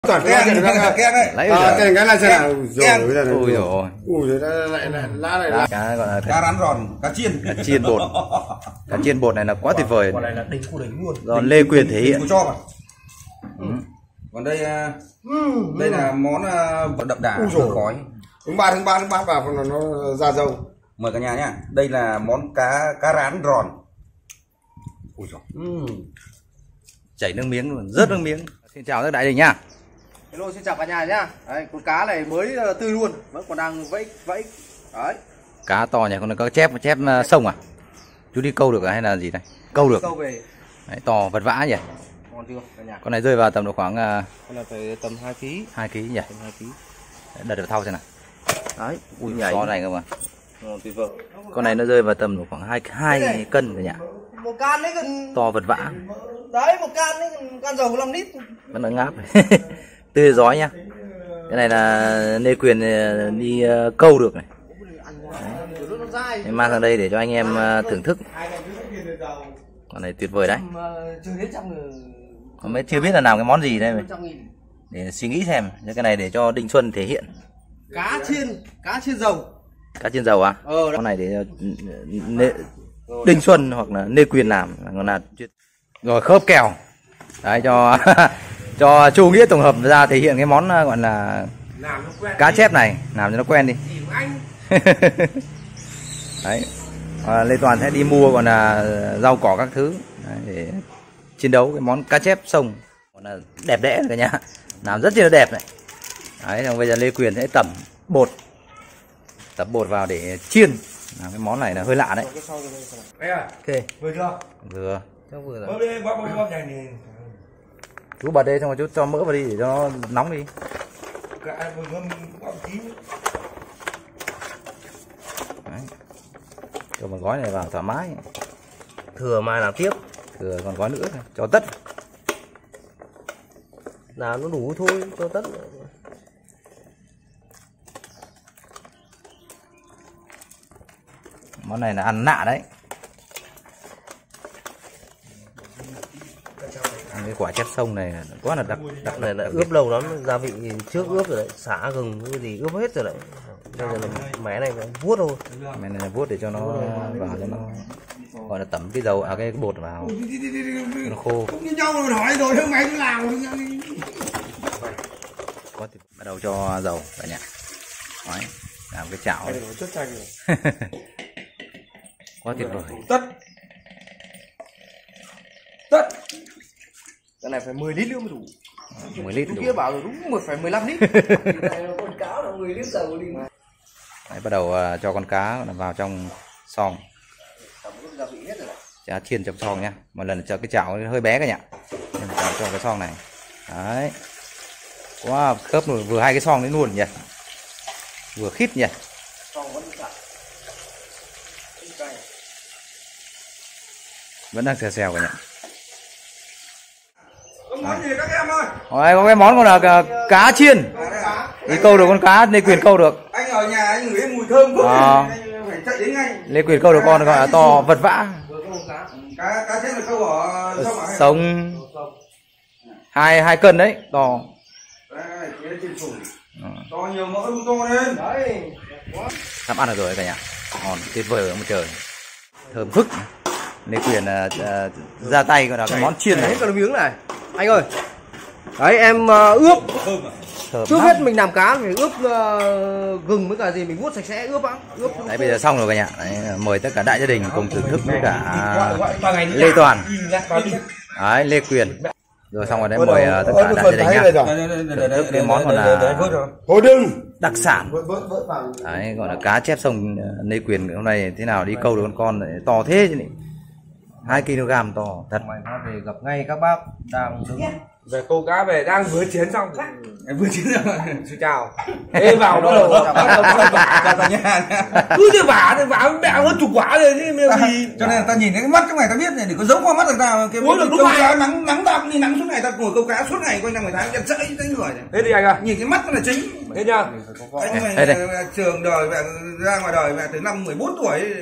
Toàn cái đấy. Lấy cái này xem nào. Ui rồi. Ui rồi lại Cá gọi là cá rán giòn, cá chiên. Cá chiên bột. Cá chiên bột này là quá tuyệt vời. Còn này là đỉnh của đỉnh luôn. Do Lê Quyền thể hiện. Cho vào. Còn đây đây là món đậm đà khói. Thứ ba vào nó ra dâu. Mời cả nhà nhá. Đây là món cá rán giòn. Ui giời. Chảy nước miếng luôn, rớt nước miếng. Xin chào các đại đình nhá. Hello, xin chào cả nhà nhá. Đấy, con cá này mới tươi luôn, vẫn còn đang vẫy. Đấy. Cá to nhỉ, con này có chép sông à? Chú đi câu được hay là gì đây? Câu được. Câu về. Đấy, to vật vã nhỉ. Còn chưa cả nhà. Con này rơi vào tầm độ khoảng Con này phải tầm 2 kg. 2 kg nhỉ? 2 kg. Đợt được thau xem nào. Đấy, Ui nhảy. To này cơ mà. Tuyệt vời. Con này nó rơi vào tầm độ khoảng 2 cân cả nhà. Một can đấy gần To vật vã. đấy, một can đấy, can dầu 5 lít. Vẫn đang ngáp. Tươi giói nhá. Cái này là Lê Quyền đi câu được này. Em mang sang đây để cho anh em thưởng thức. Con này tuyệt vời đấy. Còn mới chưa biết là làm cái món gì đây để suy nghĩ xem. Cái này để cho Đình Xuân thể hiện. Cá chiên dầu. Cá chiên dầu à? Con này để Đình Xuân hoặc là Lê Quyền làm. Còn là rồi khớp kèo. Đấy cho Chu Nghĩa tổng hợp ra thể hiện cái món gọi là cá chép này, làm cho nó quen đi. Đấy. Lê Toàn sẽ đi mua còn là rau cỏ các thứ. Đấy, để chiến đấu cái món cá chép sông. Còn là đẹp đẽ cả nhà, làm rất là đẹp này. Đấy, xong bây giờ Lê Quyền sẽ tẩm bột vào để chiên. Cái món này là hơi lạ đấy. Ok. Vừa chưa? Vừa. Vừa rồi. Bóp này thì Chú bật đây xong rồi chú cho mỡ vào đi để cho nó nóng đi. Đấy. Cho một gói này vào thoải mái. Thừa mai làm tiếp. Thừa còn gói nữa cho tất. Nào nó đủ thôi, cho tất. Món này là ăn nạ đấy. Cái quả chép sông này quá là đặc Này là ướp lâu lắm, gia vị trước ướp rồi đấy, xả gừng cái gì ướp hết rồi đấy. Bây giờ là mẻ này phải vuốt thôi. Mẻ này là vuốt để cho nó vào, cho nó gọi là tẩm cái dầu cái bột vào nó khô. cũng như nhau rồi hỏi rồi mày cứ làm. Bắt đầu cho dầu cả nhà. Đấy, làm cái chảo. Quá tuyệt vời. Tất. Cái này phải 10 lít nữa mới đủ. 10 lít đủ. Kia bảo rồi đúng 1,15 lít. Con cá là 10 lít dầu đi. Đấy, bắt đầu cho con cá vào trong xoong. Chả chiên trong xoong nha. Một lần cho cái chảo hơi bé cả nhà. Nên cho cái xoong này. Đấy. Quá khớp rồi, vừa hai cái xoong đấy luôn nhỉ. Vừa khít nhỉ. Vẫn đang xèo cả nhà. Món gì các em ơi? Rồi, có cái món còn là cá chiên. Đi câu được con cá, Lê Quyền câu được. Anh ở nhà anh ngửi mùi thơm quá, anh phải chạy đến ngay. Lê Quyền câu được con gọi là to vật vã. Cá chết là câu ở sông à? Sống 2 cân đấy, to. Đây, trên sủng. To nhiều mỡ luôn, to lên. Đấy. Sắp ăn được rồi cả nhà. Ngon tuyệt vời ở một trời. Thơm phức. Lê Quyền ra tay gọi là cái món chiên này. Hết cả miếng này. Anh ơi. Đấy em ướp. Trước hết mình làm cá phải ướp gừng với cả gì mình vuốt sạch sẽ ướp á. Đấy bây giờ xong rồi cả nhà. Đấy, mời tất cả đại gia đình cùng thưởng thức với cả Lê Toàn. Đấy, Lê Quyền. Rồi xong rồi đấy mời tất cả đại gia đình nhá. Thưởng thức cái món còn là Thôi đừng. đặc sản. Đấy gọi là cá chép sông Lê Quyền hôm nay thế nào đi câu được con to thế chứ nhỉ. 2 kg to thật. Mày nó về gặp ngay các bác đang đứng Về câu cá về đang vừa chiến xong. Vừa chiến rồi. Xin chào. Ê vào đó rồi. Chào cả nhà. Cứ như vả mẹ hơn chục quả rồi thế gì. Cho nên ta nhìn cái mắt trong này ta biết này để có giấu qua mắt người ta cái câu cá nắng ta đi nắng suốt ngày ta ngồi câu cá suốt ngày quanh năm người ta nhận sợi đánh người này. Thế đi anh à. Nhìn cái mắt nó là chính. Thế nhá. Anh mày trường đời về ra ngoài đời về từ năm 14 tuổi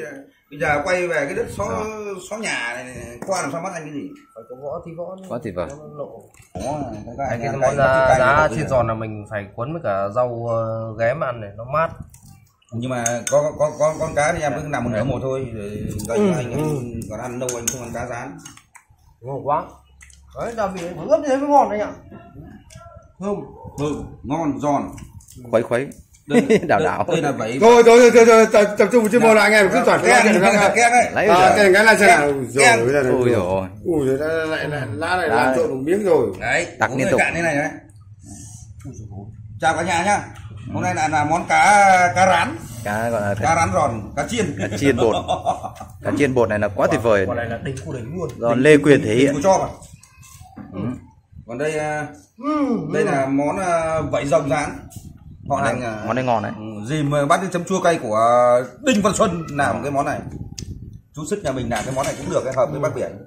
Bây giờ quay về cái đất xó nhà này, qua làm sao mất anh cái gì? Phải có võ thì võ. Có thịt vợ. Cái món giá chiên giòn là mình phải cuốn với cả rau ghém ăn này, nó mát. Nhưng mà có con cá thì em cứ nằm một nửa một thôi rồi anh còn ăn đâu anh không ăn cá rán. Ngon quá. Đấy, gia vị ướp như thế mới ngon anh ạ. Thơm, ngon, giòn. Khuấy. Đảo đảo. Đây là vậy. Thôi tập trung chuyên môn là anh em cứ toàn cái lấy cái này xem nào. Ôi rồi. Ui rồi lại lá này làm trộn một miếng rồi. Đấy, tặc liên tục. Cạn thế này đấy. Chào cả nhà nhá. Hôm nay là món cá rán. Cá gọi là cá rán giòn, cá chiên. Cá chiên bột. Cá chiên bột này là quá tuyệt vời. Còn này là đỉnh của đỉnh luôn. Do Lê Quyền thể hiện. Cho vào. Còn đây là món vảy rồng rán. Món này ngon đấy. Dìm bát chấm chua cay của Đinh Văn Xuân làm cái món này. Chú Sức nhà mình làm cái món này cũng được, cái hợp với bát biển.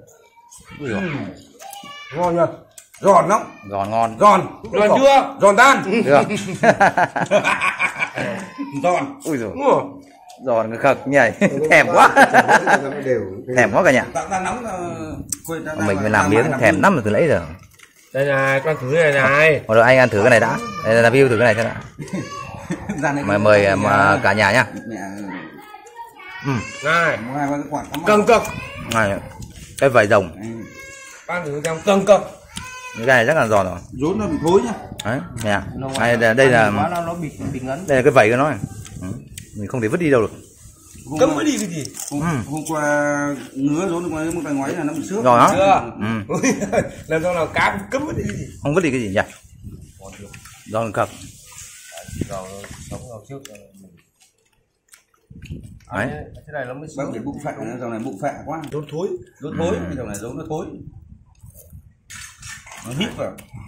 Ngon nhá. Giòn lắm. Giòn ngon. Giòn chưa? Giòn tan. Được. Giòn. Ui giời. Giòn cái khật nhảy. Thèm quá. Thèm quá cả nhà. Mình phải làm miếng thèm lắm rồi từ nãy giờ. Đây này, con thử này này. Rồi anh ăn thử cái này đã. Đây là view thử cái này thế nào. Mời cả nhà nhá. Này, Cân cực. Này, cái vảy rồng. Con thử trong cân cực. Cái này rất là giòn rồi. Rốn nó bị thối nhá. Đấy, nè. Đây là nó bị ngấn. đây là cái vảy của nó này. Mình không thể vứt đi đâu được. Cấm mới đi cái gì? Hôm qua ngứa rốn qua một tay ngoáy là nó bị xước. Rồi đó. Chưa? Lần sau nào cá cũng cấm mới đi cái gì? Không vứt đi cái gì nhỉ? Giòn cực. Rồi sống vào trước. Đấy. Thế này nó mới Bác để bụng phạ, dòng này bụng phạ quá. Rốn thối. Rốn thối, dòng này rốn nó thối. Nó hít vào.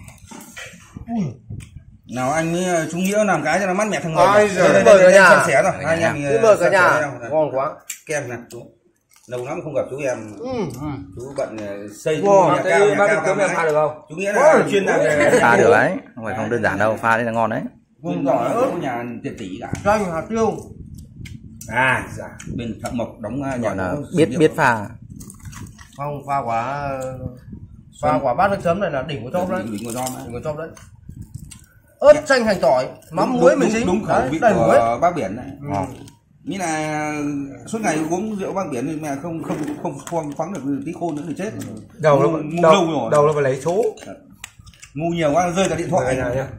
Nào anh với chú Nghĩa làm cái cho nó mát mẻ thằng người. Ai giời. Mời cả nhà. Sẻ rồi. Hai anh em mời cả nhà. Ngon quá. Kem nè chú. Lâu lắm không gặp chú em. Chú bận xây Nhà cao cấm em pha được không? Chú Nghĩa là chuyên làm pha được đấy, không phải không đơn giản đâu, pha đấy là ngon đấy. Vùng giỏi ớt nhà tiền tỷ cả. Chanh hạt tiêu. Dạ. Bên Phạm Mộc đóng nhà là biết pha. Không pha quả bát nước chấm này là đỉnh của chóp đấy. Đỉnh của chóp đấy. Ớt chanh hành tỏi, mắm muối mình chính. Đúng khẩu vị của bác biển này. Như là suốt ngày uống rượu bác biển thì mẹ không khoáng được tí khôn nữa thì chết. Đầu nó phải lấy số. Ngu nhiều quá rơi cả điện thoại này nhá.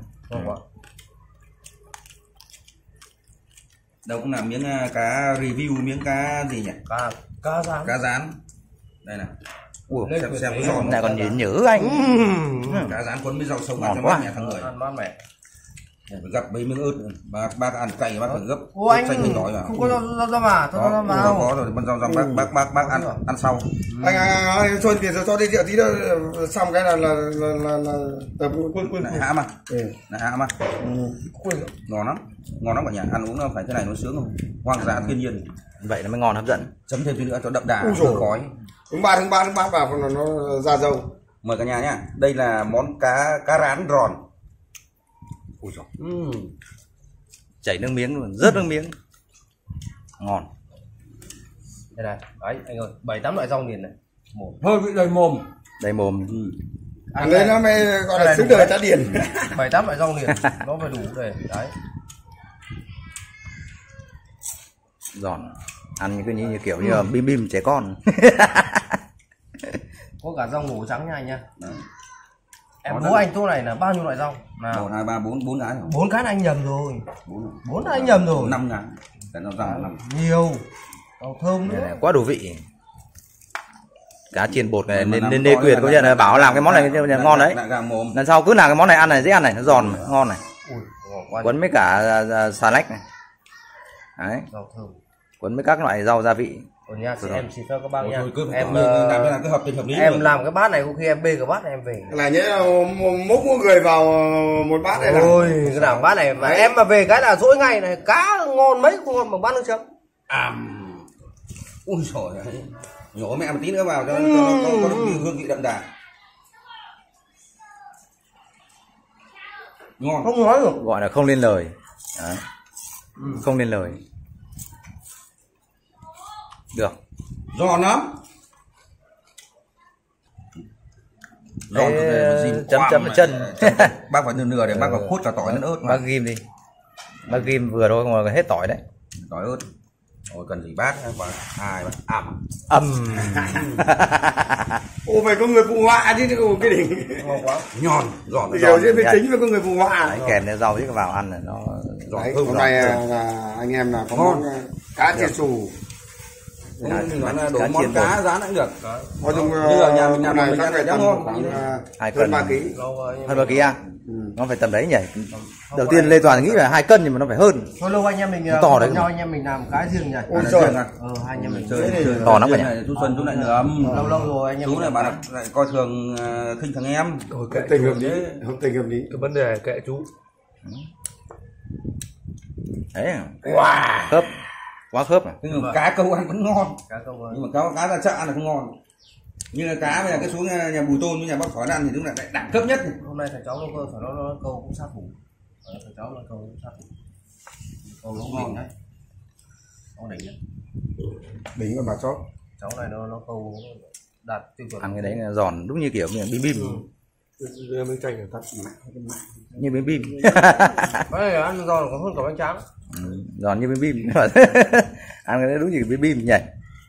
Đâu cũng làm miếng cá review miếng cá gì nhỉ? Cá rán. Đây này. Ủa, xem cái giòn này còn nhớ anh. Cá rán cuốn với rau sống ngon cho quá. mát mẻ thằng người. Ăn mát mẻ. Gấp mấy miếng ớt, bác ăn cay bác phải gấp. Ô anh không có rau mà, cho rau vào. Có rồi, rau bác ăn sau. Anh Xuân thì cho đi rượu tí nữa xong cái là tập quân lại hãm à? Lại hãm à? Ngon lắm cả nhà, ăn uống nó phải thế này nó sướng không? Hoang dã thiên nhiên. Vậy là mới ngon hấp dẫn. Chấm thêm tí nữa cho đậm đà, khói. Thứ ba vào nó ra dầu. Mời cả nhà nhá. Đây là món cá rán giòn. Ui giời. Chảy nước miếng luôn, rớt nước miếng. Ngon. Đây này, đấy anh ơi, 7-8 loại rau liền này. Hơi bị đầy mồm. Đầy mồm. Ăn đấy nó mới gọi là xứng đời tá điển. 7-8 loại rau liền, nó phải đủ để đấy. Giòn. Ăn như kiểu như bim trẻ con. Có cả rau ngổ trắng nha anh nha. Em bố anh chỗ này là bao nhiêu loại rau? 1, 2, 3, 4 cái rồi. 4 cái là anh nhầm rồi. 4 là anh nhầm rồi. 5 cái. Cái rau răm 5. Nhiều. Rau thơm nữa. Quá đủ vị. Cá chiên bột này nên Lê Quyền có nhận là bảo làm cái món này ngon đấy. Lần sau cứ làm cái món này ăn này dễ ăn này, nó giòn ngon này. Quấn với cả xà lách này. Đấy. Rau thơm. Quấn với các loại rau gia vị. Nha, em xin phép các bác nha. Em làm cái hợp tình hợp lý. Em làm cái bát này có khi em bê cái bát này em về. Là nhớ múc mỗi người vào một bát này. Ôi, cái nào bát này mà em mà về cái là dỗi ngay này, cá ngon mấy không ngon bằng bát nước chấm. Ui trời ơi. Nhổ mẹ một tí nữa vào cho nó có hương vị đậm đà. Ngon. Không nói được. Gọi là không lên lời. Đấy. Không lên lời. Được. Giòn lắm. Giòn chấm vào chân. Bác phải nửa để bác vào khuất cả tỏi lẫn ớt. Bác ghim đi. Bác ghim vừa thôi mà hết tỏi đấy. Tỏi ớt. Ôi cần gì bát hai bát Ô phải có người phụ họa chứ cái đỉnh. Ngon quá. Giòn, giòn. Kiểu chứ mới tính phải có người phụ họa. Đấy, kèm theo rau với vào ăn là nó giòn thơm. Hôm nay là anh em là có món cá chiên xù. Mình nói là đổ món cá rán cũng được. Nói chung nhà mình làm này chắc phải tầm ngon. khoảng hơn 3 kg. Hơn 3 kg à? Nó phải tầm đấy nhỉ. Đầu tiên Lê Toàn nghĩ là 2 cân nhưng mà nó phải hơn. Thôi lâu anh em mình to đấy. nhau anh em mình làm cái riêng nhỉ. Ôi trời. Hai anh em mình Chơi to lắm cả nhà. Chú Xuân chú lại nướng. Lâu rồi anh em. Chú này bảo lại coi thường khinh thằng em. Tình hợp lý, không tình hợp lý. Cái vấn đề kệ chú. Đấy. Wow. Khớp. Quá khớp à? Nhưng mà cá câu ăn vẫn ngon. Cá câu Nhưng mà cá ra chợ ăn là không ngon. Như là cá bây giờ cái xuống nhà Bùi Tôn với nhà bác Phỏi ăn thì đúng là đẳng cấp nhất. Hôm nay thằng cháu nó câu cũng sát thủ. Thằng cháu nó câu cũng sát thủ. Câu nó ngon đấy. Nó đỉnh đấy. Đỉnh con bà chó. Cháu này nó câu đạt tiêu chuẩn. Ăn cái đấy là giòn đúng như kiểu bim bim. Miếng chanh là tắt. Như bim bim. Cái này ăn giòn còn hơn cả bánh tráng. Giòn như bim bim. Ăn cái đấy đúng như bim bim nhỉ.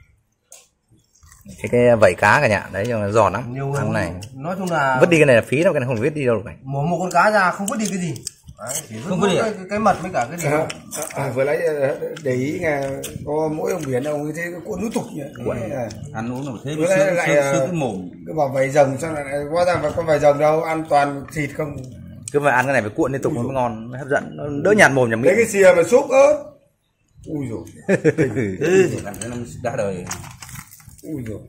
Cái vảy cá cả nhà đấy nhưng mà giòn lắm. Nhiều ăn này nói chung là vứt đi cái này là phí đâu, cái này không vứt đi đâu phải. một con cá ra không vứt đi cái gì. Đấy, chỉ không vứt cái mật với cả cái gì. Vừa lấy để ý nghe có mỗi ông biển ông như thế cái cuộn núi tục nhỉ. Ăn uống là thế Với lại cái mồm. cái bảo vảy rồng sao lại hóa ra mà con vảy rồng đâu ăn toàn thịt không. Cứ mà ăn cái này phải cuộn liên tục nó mới ngon, nó hấp dẫn, nó đỡ nhạt mồm nhà mình. Lấy cái xìa mà xúc ớt. Ui dồi. Thì làm cái nó đã đời. Ui dồi.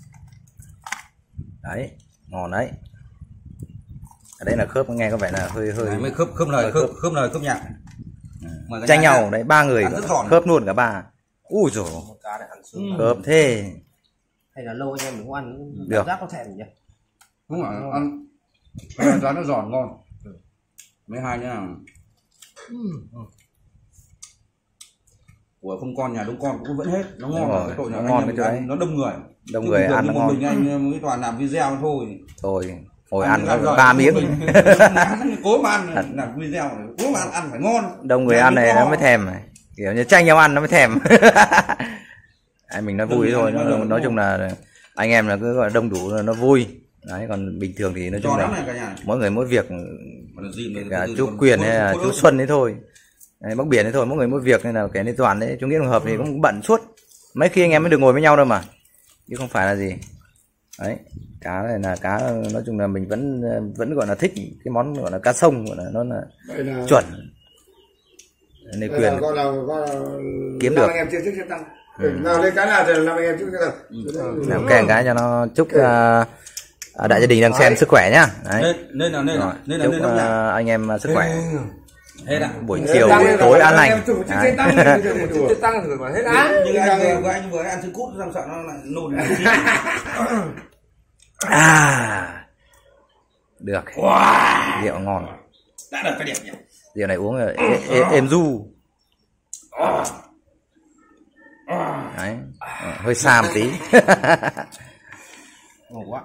Đấy, ngon đấy. Ở đây là khớp nghe có vẻ là hơi mới khớp lời khớp nhạc. Tranh nhau đấy, 3 người khớp luôn cả 3. Ui dồi. Khớp thế. Hay là lâu anh em mình không ăn được. Cảm giác có thèm nhỉ? Đúng rồi, ăn rán nó giòn ngon. Mấy hai nhá. Của không con nhà đông con cũng vẫn hết, nó ngon rồi, cái tội nó ngon cái chỗ đấy. Nó đông người. Đông người ăn nó ngon. Mình anh mới toàn làm video thôi. Thôi, hồi ăn có 3 miếng. Cố mà ăn làm video này, cố mà ăn phải ngon. Đông người ăn này nó mới thèm này. Kiểu như tranh nhau ăn nó mới thèm. Mình nói vui thôi, nói chung là anh em là cứ gọi đông đủ nó vui. Đấy, còn bình thường thì nói chung là mỗi người mỗi việc. Cả chú Quyền hay là chú Xuân đấy thôi. Đấy, bác Biển đấy thôi, mỗi người mỗi việc nên là cái Lê Toàn đấy, chú Nghĩa Đồng Hợp thì cũng bận suốt. Mấy khi anh em mới được ngồi với nhau đâu mà. Chứ không phải là gì. Đấy, cá này là cá nói chung là mình vẫn gọi là thích cái món gọi là cá sông, gọi là nó là chuẩn. Nên Quyền kiếm được. Anh em chưa trước tăng. Nào lên cái nào thì làm anh em trước tăng. Làm kèn cái cho nó chúc đại gia đình đang xem sức khỏe nhá. Đấy. Nên chúc anh em sức khỏe. Buổi chiều buổi tối an lành. Tăng rồi mà hết án. Nhưng anh vừa ăn trứng cút xong sợ nó lại nôn. Được. Rượu ngon. Đã được cái điểm nhỉ. Rượu này uống êm du. Đấy. Hơi xa một tí. Ngon quá.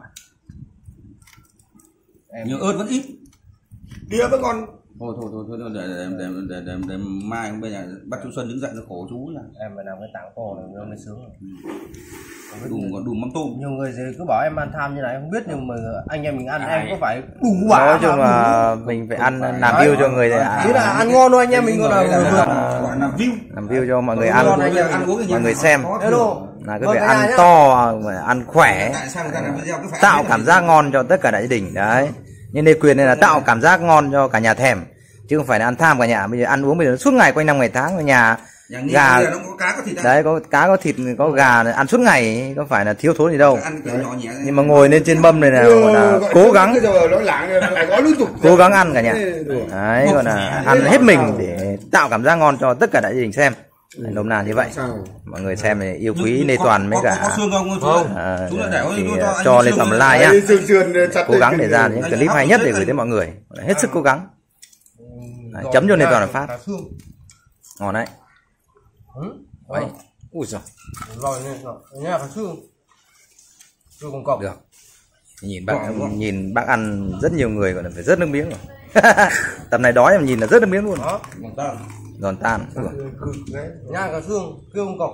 Nhưng ớt vẫn ít. Bia vẫn còn. Thôi để mai bây giờ bắt chú Xuân đứng dậy nó khổ chú nhỉ. Em phải làm cái tảng to này nó mới sướng. Đủ mắm tôm. Nhiều người cứ bảo em ăn tham như này không biết, nhưng mà anh em mình ăn em có phải đủ quả. Nói chung là mình phải ăn làm view cho người thế là ăn ngon thôi anh em mình, còn là làm view cho mọi người ăn, mọi người xem. Là cứ phải ăn to, ăn khỏe, tạo cảm giác ngon cho tất cả đại gia đình đấy. Nhưng Lê Quyền này là tạo cảm giác ngon cho cả nhà thèm, chứ không phải là ăn tham cả nhà. Bây giờ ăn uống bây giờ suốt ngày quanh năm ngày tháng ở nhà gà đấy, có cá có thịt có gà này, ăn suốt ngày có phải là thiếu thốn gì đâu. Nhưng mà ngồi lên trên mâm này là cố gắng cố gắng ăn cả nhà đấy, gọi là ăn hết mình để tạo cảm giác ngon cho tất cả đại gia đình xem. Nôm na như vậy, mọi người xem này yêu quý Lê Toàn với cả cho Lê Toàn like nhá, cố gắng để ra những clip hay nhất để gửi đến mọi người, hết sức cố gắng. Chấm cho Lê Toàn là phát ngon đấy. Ui giời. Rồi nha, cả xương cùng cọc Được. Nhìn bác ăn rất nhiều người gọi là phải rớt nước miếng rồi. Tầm này đói mà nhìn là rớt nước miếng luôn. đó. Giòn tan. Nha, cả xương kêu cùng cọc.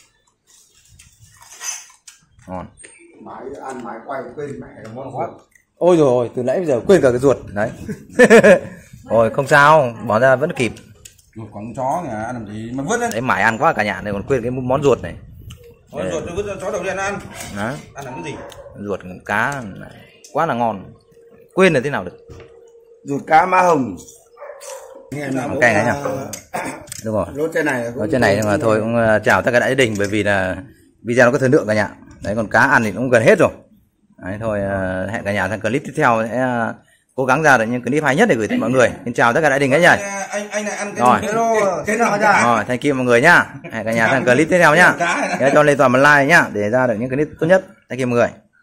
Ngon. Mãi ăn mãi quay quên mẹ ngon quá. Ôi rồi, từ nãy bây giờ quên cả cái ruột đấy. Rồi không sao, bỏ ra vẫn kịp. Ruột con chó nhà ăn làm gì mà vứt lên. Đấy mải ăn quá cả nhà này còn quên cái món ruột này. Con ruột nó vứt cho chó đầu tiên ăn. Đó. Ăn làm cái gì? Ruột cá này, quá là ngon. Quên là thế nào được. Ruột cá má hồng. Cay này nhá. Đúng rồi. Lốt trên này. Ở trên này nhưng mà thôi cũng chào tất cả đại gia đình bởi vì là video nó có thời lượng cả nhà. Đấy còn cá ăn thì cũng gần hết rồi. Đấy thôi hẹn cả nhà sang clip tiếp theo sẽ cố gắng ra được những clip hay nhất để gửi tới mọi người. Xin chào tất cả đại gia đình nhá. Anh này ăn Rồi. Cái nào ra? Rồi, thank you mọi người nhá. Hẹn cả nhà sang clip tiếp theo nhá. Nhớ cho Lê Toàn một like nhá để ra được những clip tốt nhất. Thank you mọi người.